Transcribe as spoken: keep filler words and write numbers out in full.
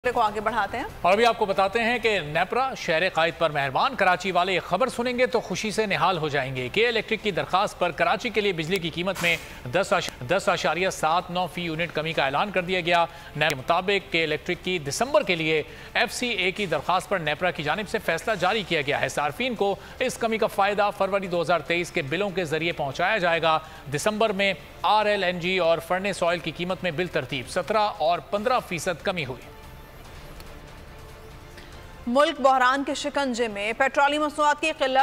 को आगे बढ़ाते हैं और अभी आपको बताते हैं कि नेपरा शहर कायद पर मेहरबान। कराची वाले खबर सुनेंगे तो खुशी से निहाल हो जाएंगे। के इलेक्ट्रिक की दरखास्त पर कराची के लिए बिजली की कीमत में दस दस आशारिया सात नौ फी यूनिट कमी का ऐलान कर दिया गया। नेपरा के मुताबिक के इलेक्ट्रिक की दिसंबर के लिए एफ सी ए की दरखास्त पर नेपरा की जानिब से फैसला जारी किया गया है। सार्फिन को इस कमी का फायदा फरवरी दो हजार तेईस के बिलों के जरिए पहुंचाया जाएगा। दिसंबर में आर एल एन जी और फर्नेस ऑयल की कीमत में बिल तरतीब सत्रह और पंद्रह फीसद कमी हुई। मुल्क बहरान के शिकंजे में पेट्रोलियम मसनूआत की किल्लत